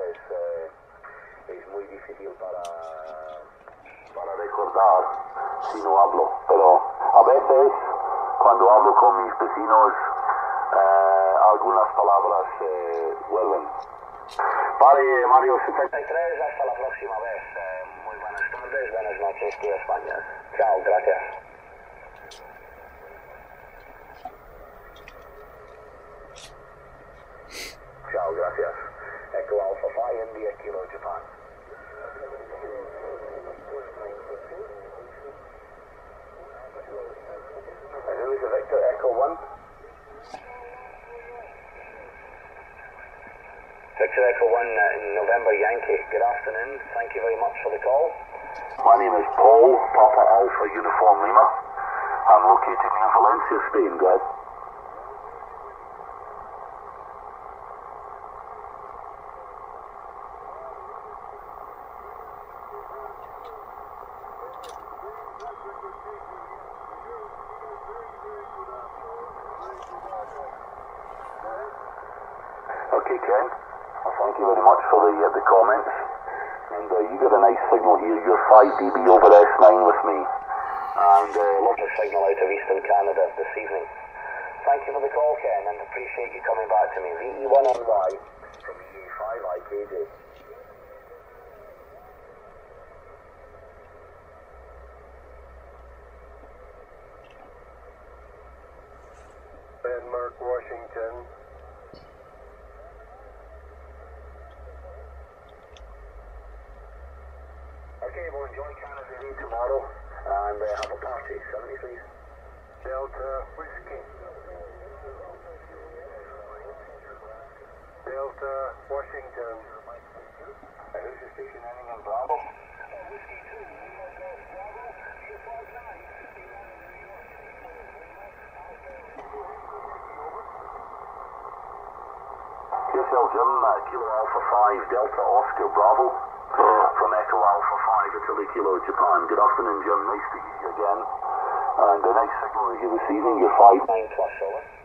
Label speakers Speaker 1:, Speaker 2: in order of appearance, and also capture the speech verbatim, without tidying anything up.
Speaker 1: pues eh, es muy difícil para, para recordar si no hablo. Pero a veces, cuando hablo con mis vecinos, eh, algunas palabras eh, vuelven. Vale, Mario setenta y tres, hasta la próxima vez. Eh, muy buenas tardes, buenas noches, tío España. Chao, gracias. Chao, gracias. Echo Alpha five India Kilo Japan. And who is the Victor Echo one? Victor Echo one, uh, November Yankee. Good afternoon. Thank you very much for the call. My name is Paul, Papa Alpha Uniform Lima. I'm located in Valencia, Spain, guys. Okay, Ken. Well, thank you very much for the uh, the comments. And uh, you got a nice signal here. You're five D B over S nine with me. And uh, lovely signal out of Eastern Canada this evening. Thank you for the call, Ken, and appreciate you coming back to me. V E one N Y from E A five I K J.
Speaker 2: Denmark, Washington.
Speaker 1: Okay, we'll enjoy Canada Day tomorrow and uh, have a party. seventy-three.
Speaker 2: Delta Whiskey. Delta Washington.
Speaker 1: Uh, who's the station ending in Bravo? Q S L Jim, uh, Kilo Alpha five Delta Oscar Bravo. From Echo Alpha five, Italy, Kilo, Japan. Good afternoon, Jim. Nice to hear you again. And a nice signal here this evening. You're five nine plus, over.